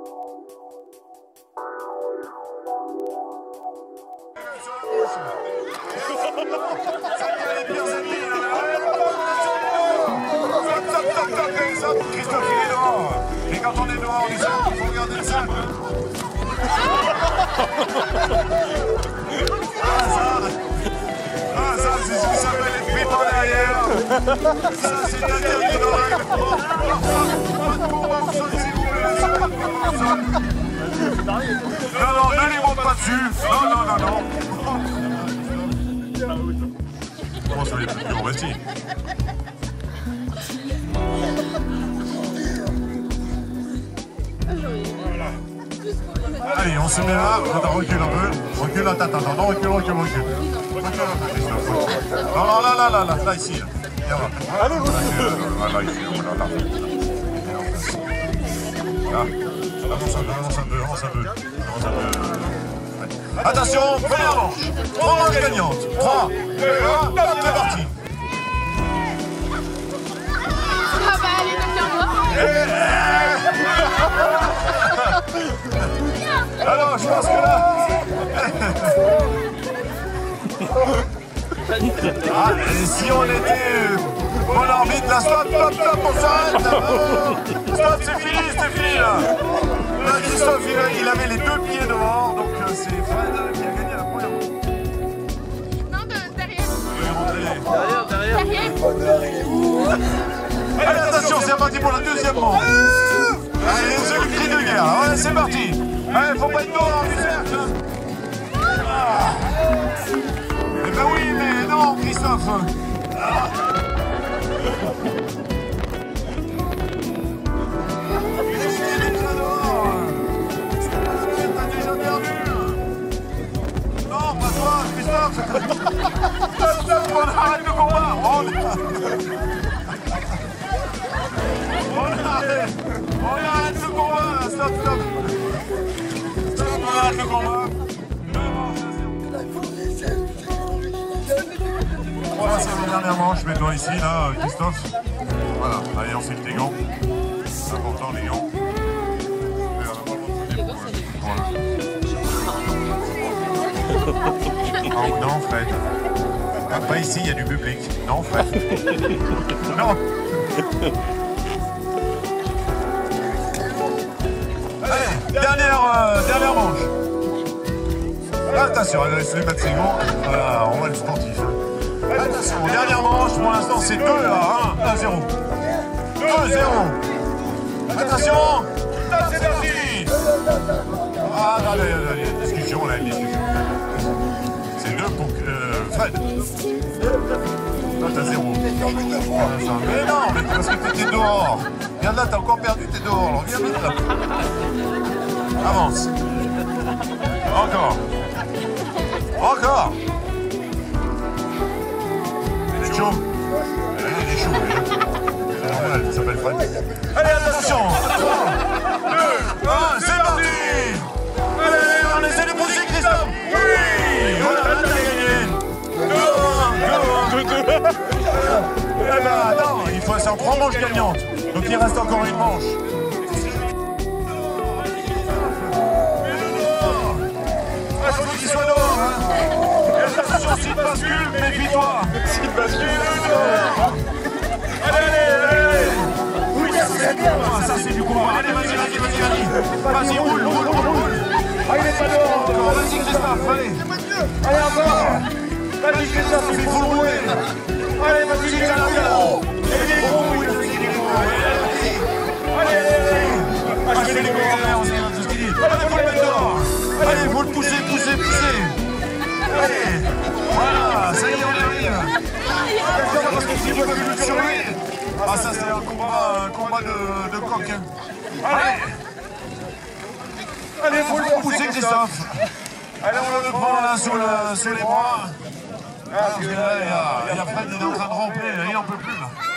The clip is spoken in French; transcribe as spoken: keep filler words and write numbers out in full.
Christophe, il est dehors. Et quand on est dehors, il faut regarder le simple. Ah, ça, ah, ça c'est ce qui s'appelle les frites en derrière. Ça, c'est interdit dans la règle. Pas de combat au sol, s'il vous plaît. Non, non, ne les monte pas dessus. Non, non, non, non. Comment ça, les plus durs, vas-y. Allez, on se met là, on recule un peu. Recule, attends, attends, attends, recule, recule, recule. Recule un peu, Christophe. Non, non, là, là, là, là, là, ici. Là, allez, là, là, ici, là, là. Là, avance un peu, avance un peu, avance un peu. Avance un peu. Attention, première manche. Trois manches gagnantes. trois, deux, un, c'est parti. Ah bah, allez, donc Alors, je pense que là... Ah, et si on était en orbite, là, stop, stop, stop, on s'arrête, là. Stop, c'est fini, c'est fini, là. Là, Christophe, il, il avait les deux pieds dehors, donc euh, c'est Fred qui a gagné la première manche. Non, de, derrière. Derrière, derrière. Derrière. Allez, attention, c'est parti pour la deuxième manche. Allez, c'est le cri de guerre. Allez, c'est parti. Allez, faut pas être dehors du cercle. Ah. Eh ben oui, mais non, Christophe. Ah. T'as déjà perdu. Non, pas toi, Christophe. Stop, stop, on arrête le combat. On... On arrête, on arrête le combat, là. Stop, stop. Stop, on arrête le combat. On va passer à la dernière manche, mets-toi ici, là, Christophe. Voilà, allez, enfile tes gants. C'est important, les gants. Voilà. Oh, non, Fred. Ah, pas ici, il y a du public. Non, Fred. Non. Allez, dernière, euh, dernière manche. Attention, laisse les mettre ses gants. Voilà, on va le sportif. Attention, dernière manche, pour l'instant c'est deux à un, un zéro. deux zéro. Attention, c'est parti. Ah, allez, allez, discussion, là, discussion. C'est deux pour euh, Fred. Toi, t'as zéro. Mais non, mais parce que t'étais dehors. Regarde là, t'as encore perdu, t'es dehors. Alors viens vite là. Avance. Encore. Encore. Il est chaud. Il est chaud, lui. C'est normal, il s'appelle Fred. Allez, attention. trois, deux, un, c'est parti. Allez, on essaie de pousser Christophe. Oui. Voilà, là, t'as gagné. deux, deux, deux. Eh ben, attends, il faut, c'est en trois manches gagnantes. Donc il reste encore une manche. Il faut qu'il soit dehors, hein. Et attention, s'il bascule, méfie-toi. S'il bascule, dehors. Allez, allez, allez. Oui, c'est bien. Ah, ça, c'est du combat. Allez, vas-y, vas-y, vas-y, vas-y. Vas-y, roule, roule, roule, roule. Ah, il n'est pas dehors. Encore, vas-y, Christophe, allez. Allez, encore. Vas-y, Christophe, il faut le rouler. Allez, vas-y, il est là, il est là. Il est gros, il est gros. Allez, allez, allez. Ah, je fais les commentaires, on sait ce qu'il dit. Allez, faut le mettre dehors. Allez, il faut le pousser, pousser, pousser. Allez, voilà, ça y est, on arrive. Attention, parce que s'il faut plus sur lui. Ah, ça, c'est un combat, un combat de, de coq. Allez. Allez, il faut le pousser, Christophe. Allez, on le prend là sur, le, sur les bras. Parce que là, il y a, il y a Fred, il est en train de ramper, il n'en peut plus là.